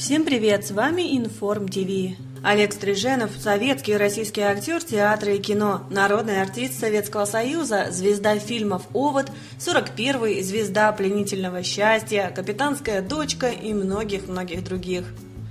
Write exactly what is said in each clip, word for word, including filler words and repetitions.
Всем привет, с вами Информ ТВ. Олег Стриженов – советский и российский актер театра и кино, народный артист Советского Союза, звезда фильмов «Овод», сорок первый, звезда «Пленительного счастья», «Капитанская дочка» и многих-многих других.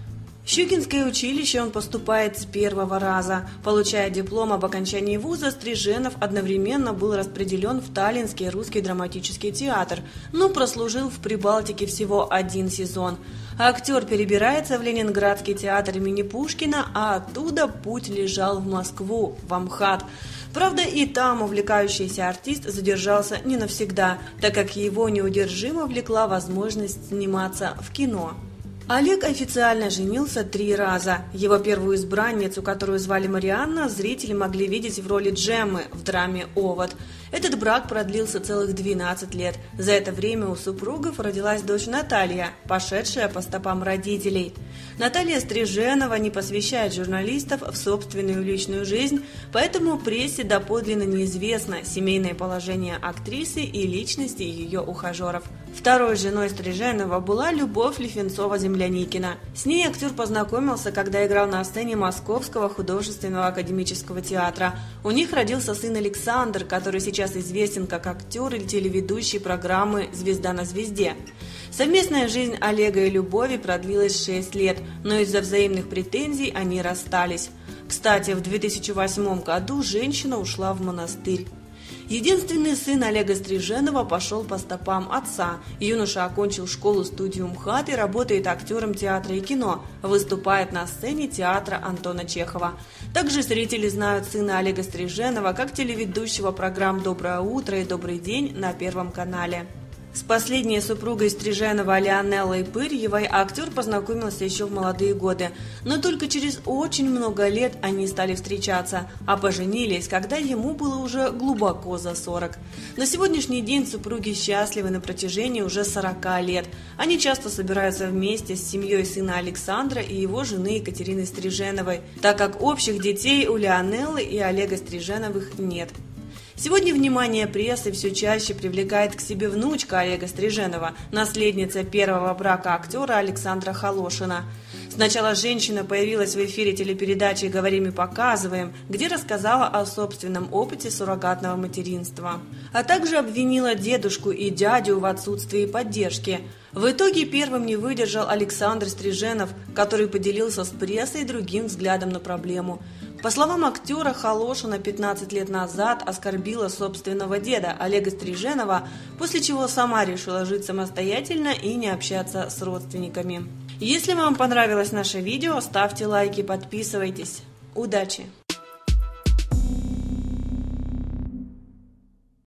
В Щукинское училище он поступает с первого раза. Получая диплом об окончании вуза, Стриженов одновременно был распределен в Таллинский русский драматический театр, но прослужил в Прибалтике всего один сезон. Актер перебирается в Ленинградский театр имени Пушкина, а оттуда путь лежал в Москву, в Амхат. Правда, и там увлекающийся артист задержался не навсегда, так как его неудержимо влекла возможность сниматься в кино. Олег официально женился три раза. Его первую избранницу, которую звали Марианна, зрители могли видеть в роли Джеммы в драме «Овод». Этот брак продлился целых двенадцать лет. За это время у супругов родилась дочь Наталья, пошедшая по стопам родителей. Наталья Стриженова не посвящает журналистов в собственную личную жизнь, поэтому прессе доподлинно неизвестно семейное положение актрисы и личности ее ухажеров. Второй женой Стриженова была Любовь Лифенцова-Земляникина. С ней актер познакомился, когда играл на сцене Московского художественного академического театра. У них родился сын Александр, который сейчас известен как актер и телеведущий программы «Звезда на звезде». Совместная жизнь Олега и Любови продлилась шесть лет, но из-за взаимных претензий они расстались. Кстати, в две тысячи восьмом году женщина ушла в монастырь. Единственный сын Олега Стриженова пошел по стопам отца. Юноша окончил школу-студию МХАТ и работает актером театра и кино, выступает на сцене театра Антона Чехова. Также зрители знают сына Олега Стриженова как телеведущего программ «Доброе утро» и «Добрый день» на Первом канале. С последней супругой Стриженова Леонеллой Пырьевой актер познакомился еще в молодые годы, но только через очень много лет они стали встречаться, а поженились, когда ему было уже глубоко за сорок. На сегодняшний день супруги счастливы на протяжении уже сорока лет. Они часто собираются вместе с семьей сына Александра и его жены Екатерины Стриженовой, так как общих детей у Леонеллы и Олега Стриженовых нет. Сегодня внимание прессы все чаще привлекает к себе внучка Олега Стриженова, наследница первого брака актера Александра Холошина. Сначала женщина появилась в эфире телепередачи «Говорим и показываем», где рассказала о собственном опыте суррогатного материнства, а также обвинила дедушку и дядю в отсутствии поддержки. В итоге первым не выдержал Александр Стриженов, который поделился с прессой другим взглядом на проблему. По словам актера, Холошина пятнадцать лет назад оскорбила собственного деда Олега Стриженова, после чего сама решила жить самостоятельно и не общаться с родственниками. Если вам понравилось наше видео, ставьте лайки, подписывайтесь. Удачи!